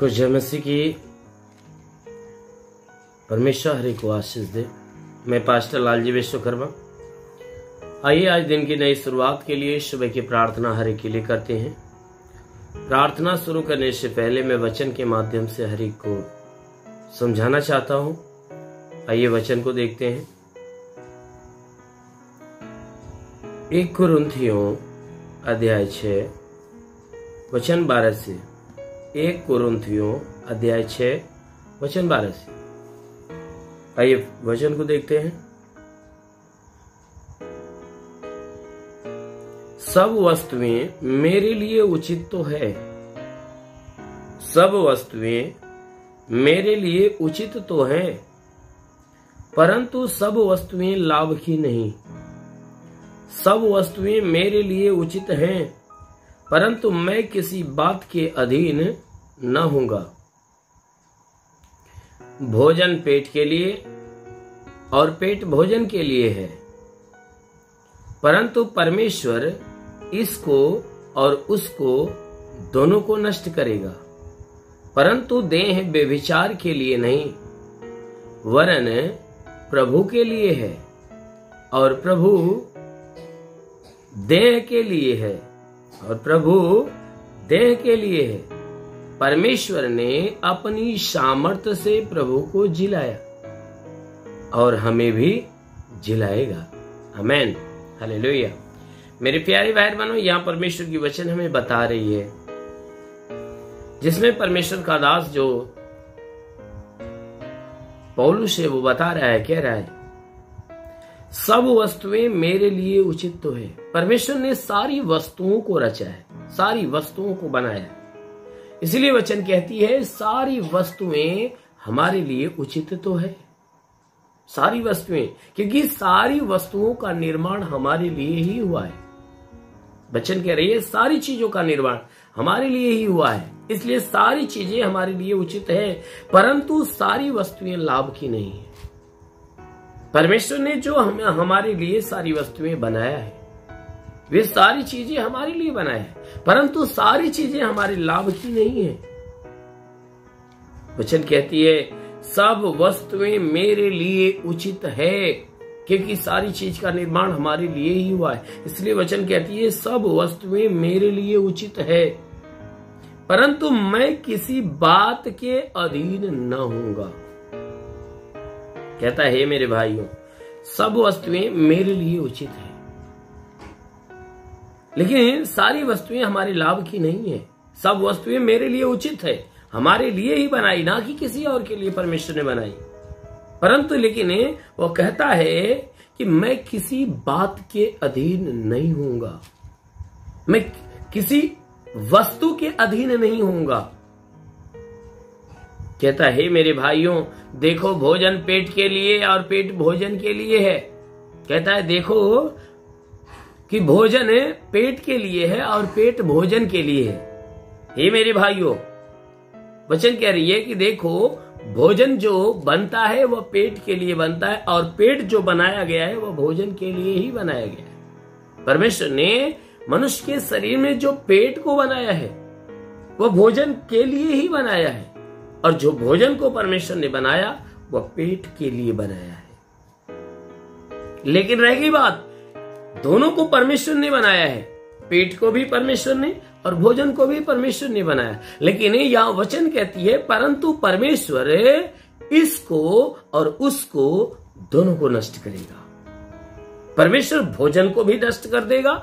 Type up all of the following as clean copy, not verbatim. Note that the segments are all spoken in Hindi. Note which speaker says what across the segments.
Speaker 1: सबको जय मसीह की। परमेश्वर हरि को आशीष दे। मैं पास्टर लालजी विश्वकर्मा। आइए आज दिन की नई शुरुआत के लिए सुबह की प्रार्थना हरि के लिए करते हैं। प्रार्थना शुरू करने से पहले मैं वचन के माध्यम से हरि को समझाना चाहता हूं। आइए वचन को देखते हैं। 1 कुरिन्थियों अध्याय 6 वचन 12 से। 1 कुरिन्थियों अध्याय 6 वचन 12 से। आइए वचन को देखते हैं। सब वस्तुएं मेरे लिए उचित तो है, सब वस्तुएं मेरे लिए उचित तो है, परंतु सब वस्तुएं लाभ की नहीं। सब वस्तुएं मेरे लिए उचित हैं, परंतु मैं किसी बात के अधीन न होऊंगा। भोजन पेट के लिए और पेट भोजन के लिए है, परंतु परमेश्वर इसको और उसको दोनों को नष्ट करेगा। परंतु देह व्यभिचार के लिए नहीं, वरन प्रभु के लिए है, और प्रभु देह के लिए है, और प्रभु देह के लिए है। परमेश्वर ने अपनी सामर्थ्य से प्रभु को जिलाया और हमें भी जिलाएगा। आमेन, हालेलुया। मेरे प्यारे भाई बहनों, यहाँ परमेश्वर की वचन हमें बता रही है, जिसमें परमेश्वर का दास जो पौलुस है वो बता रहा है, कह रहा है सब वस्तुएं मेरे लिए उचित तो है। परमेश्वर ने सारी वस्तुओं को रचा है, सारी वस्तुओं को बनाया है। इसलिए वचन कहती है सारी वस्तुएं हमारे लिए उचित तो है। सारी वस्तुएं, क्योंकि सारी वस्तुओं का निर्माण हमारे लिए ही हुआ है। वचन कह रही है सारी चीजों का निर्माण हमारे लिए ही हुआ है, इसलिए सारी चीजें हमारे लिए उचित है, परंतु सारी वस्तुएं लाभ की नहीं है। परमेश्वर ने जो हमारे लिए सारी वस्तुएं बनाया है, वे सारी चीजें हमारे लिए बनाया है, परंतु सारी चीजें हमारे लाभ की नहीं है। वचन कहती है सब वस्तुएं मेरे लिए उचित है, क्योंकि सारी चीज का निर्माण हमारे लिए ही हुआ है। इसलिए वचन कहती है सब वस्तुएं मेरे लिए उचित है, परंतु मैं किसी बात के अधीन न होऊंगा। कहता है मेरे भाइयों, सब वस्तुएं मेरे लिए उचित है, लेकिन सारी वस्तुएं हमारे लाभ की नहीं है। सब वस्तुएं मेरे लिए उचित है, हमारे लिए ही बनाई, ना कि किसी और के लिए परमेश्वर ने बनाई। परंतु लेकिन वो कहता है कि मैं किसी बात के अधीन नहीं होऊंगा, मैं किसी वस्तु के अधीन नहीं होऊंगा। कहता है मेरे भाइयों, देखो भोजन पेट के लिए और पेट भोजन के लिए है। कहता है देखो कि भोजन पेट के लिए है और पेट भोजन के लिए है। हे मेरे भाइयों, वचन कह रही है कि देखो भोजन जो बनता है वह पेट के लिए बनता है, और पेट जो बनाया गया है वह भोजन के लिए ही बनाया गया है। परमेश्वर ने मनुष्य के शरीर में जो पेट को बनाया है वह भोजन के लिए ही बनाया है, और जो भोजन को परमेश्वर ने बनाया वह पेट के लिए बनाया है। लेकिन रह गई बात, दोनों को परमेश्वर ने बनाया है, पेट को भी परमेश्वर ने और भोजन को भी परमेश्वर ने बनाया। लेकिन यह वचन कहती है परंतु परमेश्वर इसको और उसको दोनों को नष्ट करेगा। परमेश्वर भोजन को भी नष्ट कर देगा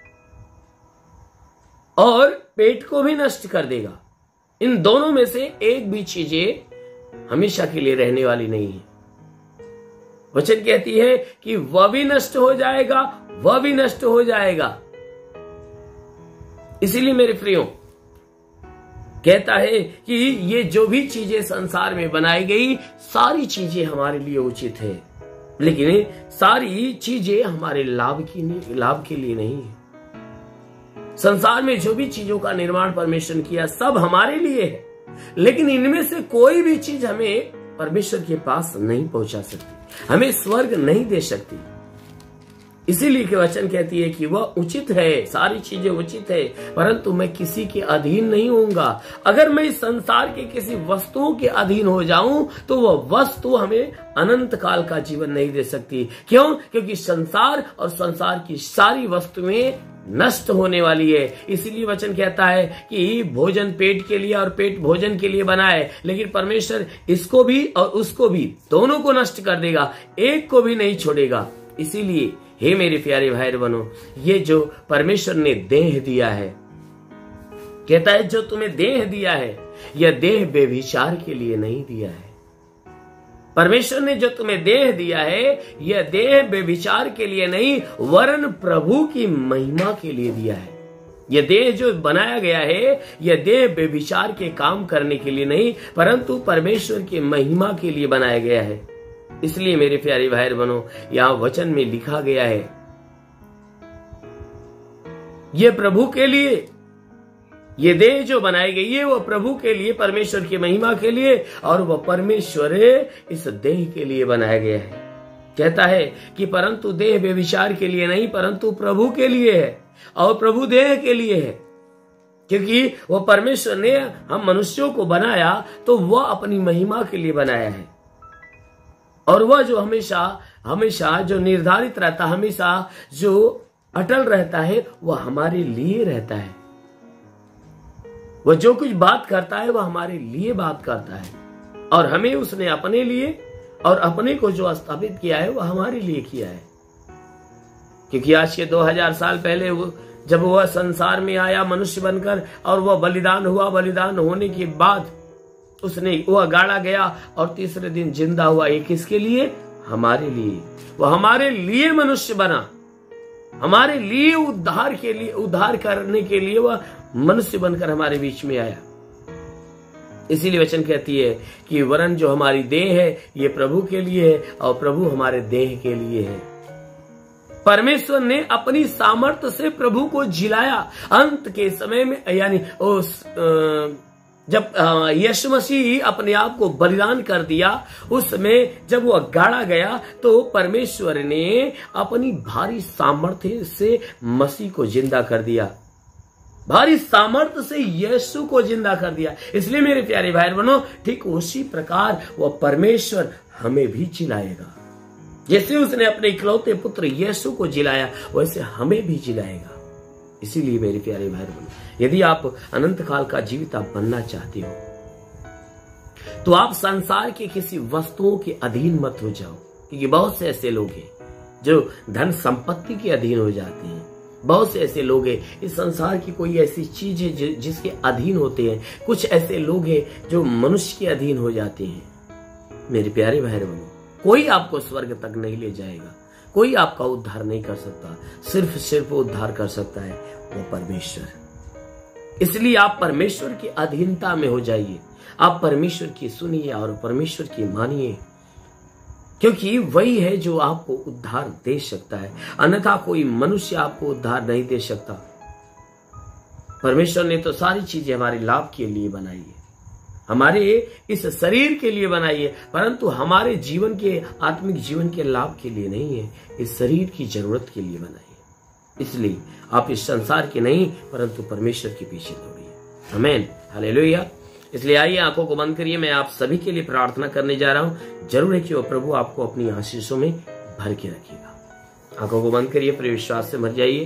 Speaker 1: और पेट को भी नष्ट कर देगा। इन दोनों में से एक भी चीजें हमेशा के लिए रहने वाली नहीं है। वचन कहती है कि वह भी नष्ट हो जाएगा, वह भी नष्ट हो जाएगा। इसीलिए मेरे प्रियो, कहता है कि ये जो भी चीजें संसार में बनाई गई सारी चीजें हमारे लिए उचित है, लेकिन सारी चीजें हमारे लाभ के लिए नहीं है। संसार में जो भी चीजों का निर्माण परमेश्वर ने किया सब हमारे लिए है, लेकिन इनमें से कोई भी चीज हमें परमेश्वर के पास नहीं पहुंचा सकती, हमें स्वर्ग नहीं दे सकती। इसीलिए के वचन कहती है कि वह उचित है, सारी चीजें उचित है, परंतु मैं किसी के अधीन नहीं होऊंगा। अगर मैं इस संसार के किसी वस्तुओं के अधीन हो जाऊं तो वह वस्तु हमें अनंत काल का जीवन नहीं दे सकती। क्यों? क्योंकि संसार और संसार की सारी वस्तुएं नष्ट होने वाली है। इसीलिए वचन कहता है कि भोजन पेट के लिए और पेट भोजन के लिए बना है, लेकिन परमेश्वर इसको भी और उसको भी, दोनों को नष्ट कर देगा, एक को भी नहीं छोड़ेगा। इसीलिए हे मेरे प्यारे भाई बहनों, ये जो परमेश्वर ने देह दिया है, कहता है जो तुम्हें देह दिया है, यह देह बेविचार के लिए नहीं दिया है। परमेश्वर ने जो तुम्हें देह दिया है, यह देह बेविचार के लिए नहीं, वरन प्रभु की महिमा के लिए दिया है। यह देह जो बनाया गया है, यह देह बेविचार के काम करने के लिए नहीं, परंतु परमेश्वर की महिमा के लिए बनाया गया है। इसलिए मेरे प्यारे भाई बहनों, यहां वचन में लिखा गया है, यह प्रभु के लिए, ये देह जो बनाई गई है वह प्रभु के लिए, परमेश्वर की महिमा के लिए, और वह परमेश्वर इस देह के लिए बनाया गया है। कहता है कि परंतु देह व्यभिचार के लिए नहीं, परंतु प्रभु के लिए है, और प्रभु देह के लिए है। क्योंकि वह परमेश्वर ने हम मनुष्यों को बनाया तो वह अपनी महिमा के लिए बनाया है, और वह जो हमेशा हमेशा जो निर्धारित रहता, हमेशा जो अटल रहता है, वह हमारे लिए रहता है। वह जो कुछ बात करता है वह हमारे लिए बात करता है, और हमें उसने अपने लिए और अपने को जो स्थापित किया है वह हमारे लिए किया है। क्योंकि आज से 2000 साल पहले जब वह संसार में आया मनुष्य बनकर, और वह बलिदान हुआ, बलिदान होने के बाद उसने वह गाड़ा गया और तीसरे दिन जिंदा हुआ। ये किसके लिए? हमारे लिए। वह हमारे लिए मनुष्य बना, हमारे लिए उद्धार के लिए, उद्धार करने के लिए वह मनुष्य बनकर हमारे बीच में आया। इसीलिए वचन कहती है कि वरन जो हमारी देह है ये प्रभु के लिए है, और प्रभु हमारे देह के लिए है। परमेश्वर ने अपनी सामर्थ्य से प्रभु को जिलाया। अंत के समय में, यानी जब यीशु मसीह अपने आप को बलिदान कर दिया, उस समय जब वह गाड़ा गया तो परमेश्वर ने अपनी भारी सामर्थ्य से मसीह को जिंदा कर दिया, भारी सामर्थ्य से यीशु को जिंदा कर दिया। इसलिए मेरे प्यारे भाई बहनों, ठीक उसी प्रकार वह परमेश्वर हमें भी जिलाएगा। जैसे उसने अपने इकलौते पुत्र यीशु को जिलाया, वैसे हमें भी जिलाएगा। इसीलिए मेरे प्यारे भाई बहनों, यदि आप अनंत काल का जीवित आप बनना चाहते हो तो आप संसार के किसी वस्तुओं के अधीन मत हो जाओ। क्योंकि बहुत से ऐसे लोग हैं जो धन संपत्ति के अधीन हो जाते हैं। बहुत से ऐसे लोग हैं, इस संसार की कोई ऐसी चीज है जिसके अधीन होते हैं। कुछ ऐसे लोग हैं जो मनुष्य के अधीन हो जाते हैं। मेरे प्यारे भाई बहनों, कोई आपको स्वर्ग तक नहीं ले जाएगा, कोई आपका उद्धार नहीं कर सकता। सिर्फ उद्धार कर सकता है वो परमेश्वर। इसलिए आप परमेश्वर की अधीनता में हो जाइए, आप परमेश्वर की सुनिए और परमेश्वर की मानिए, क्योंकि वही है जो आपको उद्धार दे सकता है। अन्यथा कोई मनुष्य आपको उद्धार नहीं दे सकता। परमेश्वर ने तो सारी चीजें हमारे लाभ के लिए बनाई है, हमारे इस शरीर के लिए बनाई है, परंतु हमारे जीवन के, आत्मिक जीवन के लाभ के लिए नहीं है, इस शरीर की जरूरत के लिए बनाई है। इसलिए आप इस संसार के नहीं परंतु परमेश्वर के पीछे दौड़िए। आमीन, हालेलुया। इसलिए आइए आंखों को बंद करिए, मैं आप सभी के लिए प्रार्थना करने जा रहा हूं। जरूर है कि वो प्रभु आपको अपनी आशीषों में भर के रखेगा। आंखों को बंद करिए, प्रिय विश्वास से भर जाइए।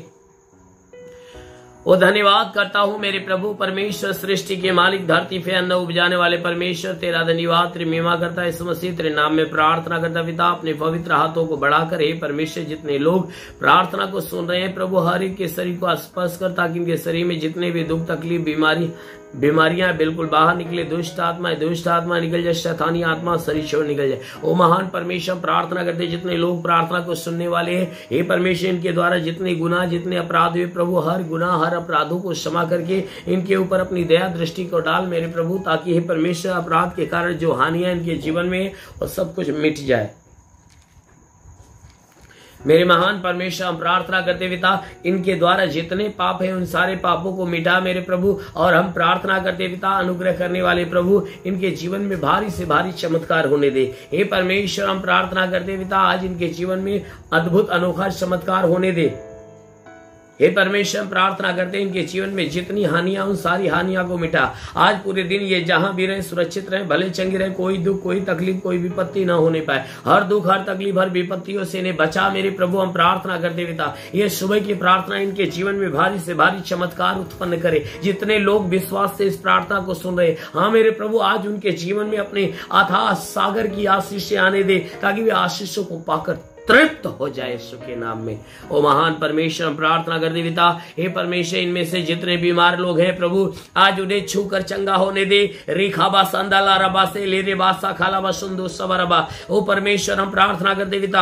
Speaker 1: ओ धन्यवाद करता हूँ मेरे प्रभु परमेश्वर, सृष्टि के मालिक, धरती पे अन्न उपजाने वाले परमेश्वर, तेरा धन्यवाद, तेरी महिमा करता है। इस मसीह तेरे नाम में प्रार्थना करता पिता, अपने पवित्र हाथों को बढ़ाकर हे परमेश्वर, जितने लोग प्रार्थना को सुन रहे हैं प्रभु, हर एक के शरीर को स्पर्श कर, ताकि इनके शरीर में जितने भी दुख तकलीफ बीमारियां बिल्कुल बाहर निकले। दुष्ट आत्मा निकल जाए, शैतानी आत्मा शरीर छोड़ निकल जाए। ओ महान परमेश्वर, प्रार्थना करते जितने लोग प्रार्थना को सुनने वाले हैं, हे परमेश्वर, इनके द्वारा जितने गुनाह, जितने अपराध हुए प्रभु, हर गुनाह, हर अपराधों को क्षमा करके इनके ऊपर अपनी दया दृष्टि को डाल मेरे प्रभु, ताकि हे परमेश्वर, अपराध के कारण जो हानियां इनके जीवन में वो सब कुछ मिट जाए। मेरे महान परमेश्वर, हम प्रार्थना करते पिता, इनके द्वारा जितने पाप हैं उन सारे पापों को मिटा मेरे प्रभु। और हम प्रार्थना करते पिता, अनुग्रह करने वाले प्रभु, इनके जीवन में भारी से भारी चमत्कार होने दे। हे परमेश्वर, हम प्रार्थना करते पिता, आज इनके जीवन में अद्भुत अनोखा चमत्कार होने दे। हे परमेश्वर, प्रार्थना करते हैं इनके जीवन में जितनी हानियां, उन सारी हानियां को मिटा। आज पूरे दिन ये जहां भी रहे सुरक्षित रहे, भले चंगे रहे, कोई दुख, कोई तकलीफ, कोई विपत्ति ना होने पाए। हर दुख, हर तकलीफ, हर विपत्तियों से इन्हें बचा मेरे प्रभु। हम प्रार्थना करते पिता, ये सुबह की प्रार्थना इनके जीवन में भारी से भारी चमत्कार उत्पन्न करे। जितने लोग विश्वास से इस प्रार्थना को सुन रहे, हाँ मेरे प्रभु, आज उनके जीवन में अपने अथाह सागर की आशीषें आने दे, ताकि वे आशीषों को पाकर तृप्त हो जाए यीशु के नाम में। ओ महान परमेश्वर, हम प्रार्थना करते पिता, हे परमेश्वर, इनमें से जितने बीमार लोग हैं प्रभु, आज उन्हें छूकर चंगा होने दे। रेखाबा संदाला रबा से ले रे बासा खालाबा सुंदो सबरबा। ओ परमेश्वर, हम प्रार्थना करते पिता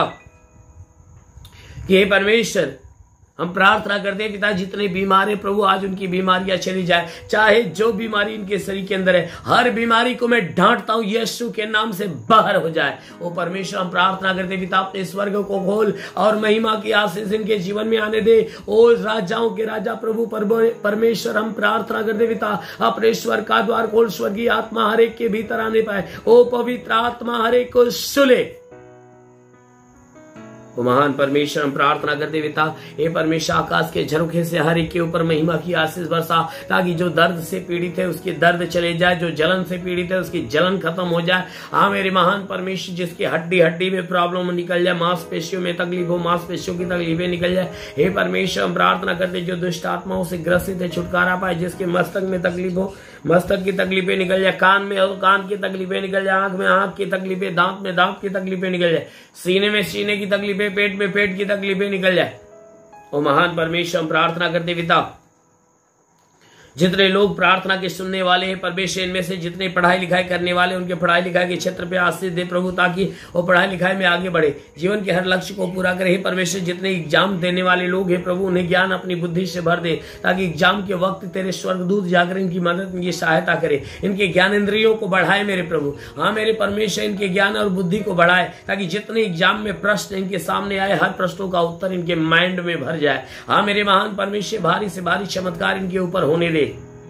Speaker 1: कि हे परमेश्वर, हम प्रार्थना करते हैं पिता, जितने बीमार हैं प्रभु, आज उनकी बीमारियां चली जाए। चाहे जो बीमारी इनके शरीर के अंदर है, हर बीमारी को मैं डांटता हूं यीशु के नाम से बाहर हो जाए। ओ परमेश्वर, हम प्रार्थना करते पिता, अपने स्वर्ग को खोल और महिमा की आशीष इनके जीवन में आने दे। ओ राजाओं के राजा प्रभु परमेश्वर, हम प्रार्थना करते पिता, अपने स्वर्ग का द्वार खोल, स्वर्गीय आत्मा हर एक के भीतर आने पाए। ओ पवित्र आत्मा हर एक को सुले। वो महान परमेश्वर, हम प्रार्थना करते पिता, हे परमेश्वर, आकाश के झरोखे से हर एक के ऊपर महिमा की आशीष बरसा, ताकि जो दर्द से पीड़ित है उसकी दर्द चले जाए, जो जलन से पीड़ित है उसकी जलन खत्म हो जाए। हाँ मेरे महान परमेश्वर, जिसकी हड्डी हड्डी में प्रॉब्लम निकल जाए, मांसपेशियों में तकलीफ हो, मांसपेशियों की तकलीफें निकल जाए। हे परमेश्वर, हम प्रार्थना करते, जो दुष्ट आत्माओं से ग्रसित है छुटकारा पाए, जिसके मस्तक में तकलीफ हो, मस्तक की तकलीफें निकल जाए, कान में हो कान की तकलीफें निकल जाए, आंख में आंख की तकलीफें, दांत में दांत की तकलीफें निकल जाए, सीने में सीने की तकलीफें, पेट में पेट की तकलीफें निकल जाए। ओ महान परमेश्वर, हम प्रार्थना करते पिता, जितने लोग प्रार्थना के सुनने वाले हैं परमेश्वर, इनमें से जितने पढ़ाई लिखाई करने वाले, उनके पढ़ाई लिखाई के क्षेत्र पे आशीष दे प्रभु, ताकि वो पढ़ाई लिखाई में आगे बढ़े, जीवन के हर लक्ष्य को पूरा करे। परमेश्वर, जितने एग्जाम देने वाले लोग हैं प्रभु, उन्हें ज्ञान अपनी बुद्धि से भर दे, ताकि एग्जाम के वक्त तेरे स्वर्गदूत जाकर इनकी मदद, इनकी सहायता करे, इनके ज्ञान इंद्रियों को बढ़ाए मेरे प्रभु। हाँ मेरे परमेश्वर, इनके ज्ञान और बुद्धि को बढ़ाए, ताकि जितने एग्जाम में प्रश्न इनके सामने आए, हर प्रश्नों का उत्तर इनके माइंड में भर जाए। हाँ मेरे महान परमेश्वर, भारी से भारी चमत्कार इनके ऊपर होने दे।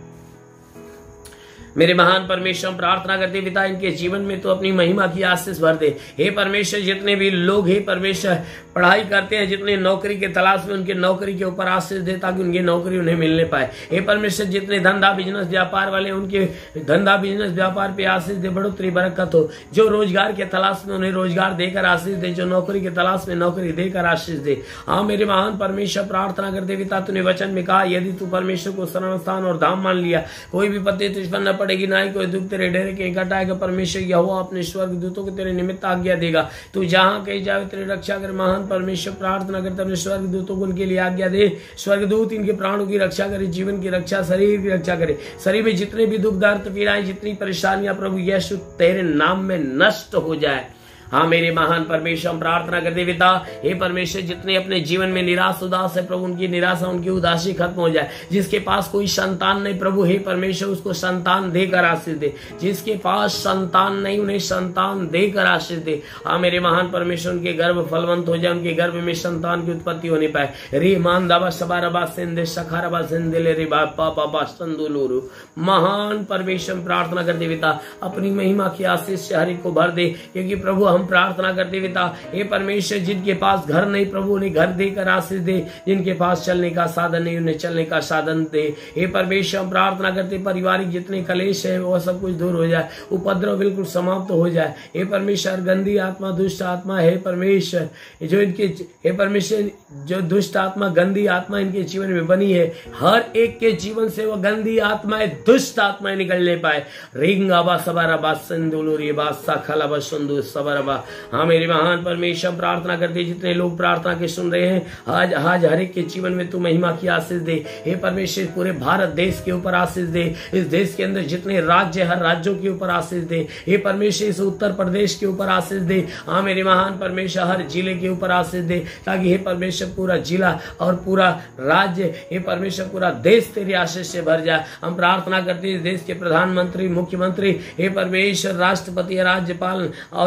Speaker 1: मेरे महान परमेश्वर, हम प्रार्थना करते पिता, इनके जीवन में तो अपनी महिमा की आशीष भर दे। हे परमेश्वर, जितने भी लोग हे परमेश्वर पढ़ाई करते हैं, जितने नौकरी के तलाश में, उनके नौकरी के ऊपर आशीष दे, ताकि उनकी नौकरी उन्हें मिलने पाए। हे परमेश्वर, जितने धंधा बिजनेस व्यापार वाले, उनके धंधा बिजनेस व्यापार पे आशीष दे, बढ़ोतरी बरकत हो। जो रोजगार के तलाश में, उन्हें रोजगार देकर आशीष दे, जो नौकरी के तलाश में, नौकरी देकर आशीष दे। हाँ मेरे महान परमेश्वर, प्रार्थना करते पिता, तूने वचन में कहा, यदि तू परमेश्वर को शरण स्थान और धाम मान लिया, कोई विपत्ति तुझ पर न पड़ेगी, ना ही कोई दुख तेरे डेरे के इकट्ठ आएगा। परमेश्वर यहोवा अपने स्वर्ग दूतों को तेरे निमित्त आज्ञा देगा, तू जहां कहीं जाए तेरी रक्षा कर। महान परमेश्वर, प्रार्थना करते अपने स्वर्ग दूतों को उनके लिए आज्ञा दे। स्वर्गदूत इनके प्राणों की रक्षा करे, जीवन की रक्षा, शरीर की रक्षा करे। शरीर में जितने भी दुख दर्द पीड़ाएं, जितनी परेशानियां प्रभु यीशु तेरे नाम में नष्ट हो जाए। हाँ मेरे महान परमेश्वर, हम प्रार्थना करते पिता, हे परमेश्वर, जितने अपने जीवन में निराश उदास है प्रभु, उनकी निराशा, उनकी उदासी खत्म हो जाए। जिसके पास कोई संतान नहीं प्रभु, हे परमेश्वर, उसको संतान देकर आशीष दे। जिसके पास संतान नहीं, उन्हें संतान देकर आशीष दे। हाँ मेरे महान परमेश्वर, उनके गर्भ फलवंत हो जाए, उनके गर्भ में संतान की उत्पत्ति होने पाए। रे मान दाबा सबारबा सिंधे सखारबा सिंधे रे बापा बाबा संदुलुरु। महान परमेश्वर, प्रार्थना करते पिता, अपनी महिमा की आशीष से हर एक को भर दे, क्योंकि प्रभु हम प्रार्थना करते पिता, हे परमेश्वर, जिनके पास घर नहीं प्रभु, उन्हें घर देकर आशीष दे। जिनके पास चलने का साधन नहीं, उन्हें चलने का साधन दे। हे परमेश्वर, हम प्रार्थना करते पारिवारिक जितने कलेश है वो सब कुछ दूर हो जाए, उपद्रव बिल्कुल समाप्त हो जाए। हे परमेश्वर, गंदी आत्मा, दुष्ट आत्मा, हे परमेश्वर, जो इनके, हे परमेश्वर, जो दुष्ट आत्मा, गंदी आत्मा इनके जीवन में बनी है, हर एक के जीवन से वो गंदी आत्माएं, दुष्ट आत्माएं निकलने पाए। रिंग आबा सबारा बा संदुलुरी बा सखला बा संदु सबरबा। हाँ मेरे महान परमेश्वर, प्रार्थना करते जितने लोग प्रार्थना के सुन रहे हैं, आज आज हर एक के जीवन में तू महिमा की आशीष दे। हे परमेश्वर, पूरे भारत देश के ऊपर आशीष दे। इस देश के अंदर जितने राज्य, हर राज्यों के ऊपर आशीष दे। हे परमेश्वर, इस उत्तर प्रदेश के ऊपर आशीष दे। हाँ मेरे महान परमेश्वर, हर जिले के ऊपर आशीष दे, ताकि हे परमेश्वर पूरा जिला और पूरा राज्य, हे परमेश्वर पूरा देश तेरी आशीष से भर जाए। हम प्रार्थना करते इस देश के प्रधानमंत्री, मुख्यमंत्री, हे परमेश्वर, राष्ट्रपति, राज्यपाल और गृह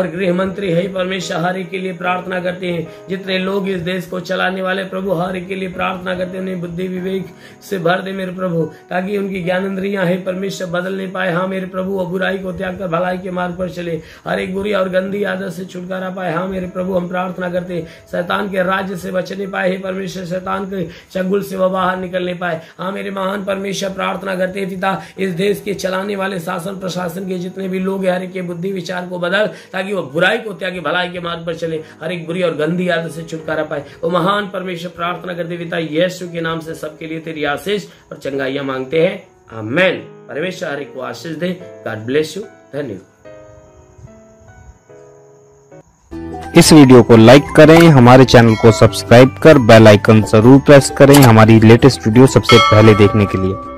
Speaker 1: मंत्री है परमेश्वर हर एक के लिए प्रार्थना करते हैं। जितने लोग इस देश को चलाने वाले प्रभु हर एक के लिए प्रार्थना करते हैं, उन्हें बुद्धि विवेक से भर दे मेरे प्रभु, ताकि उनकी ज्ञानेंद्रियां है परमेश्वर बदल नहीं पाए। हाँ मेरे प्रभु, वो बुराई को त्याग कर भलाई के मार्ग पर चले, हर एक बुरी और गंदी आदत से छुटकारा पाए। हाँ मेरे प्रभु, हम प्रार्थना करते हैं शैतान के राज्य से बचने पाए हे परमेश्वर, शैतान के चंगुल से वह बाहर निकलने पाए। हाँ मेरे महान परमेश्वर, प्रार्थना करते हैं पिता, इस देश के चलाने वाले शासन प्रशासन के जितने भी लोग हैं हर एक के बुद्धि विचार को बदल, ताकि वो बुराई को त्याग भलाई के मार्ग पर चले, हर एक बुरी और गंदी आदत से छुटकारा पाए। वो महान परमेश्वर, प्रार्थना करते पिता यीशु के नाम से सबके लिए तेरी आशीष और चंगाइयां मांगते हैं, आमेन। परमेश्वर हर एक को आशीष दे। God bless you. धन्यवाद।
Speaker 2: इस वीडियो को लाइक करें, हमारे चैनल को सब्सक्राइब कर बेल आइकन जरूर प्रेस करें हमारी लेटेस्ट वीडियो सबसे पहले देखने के लिए।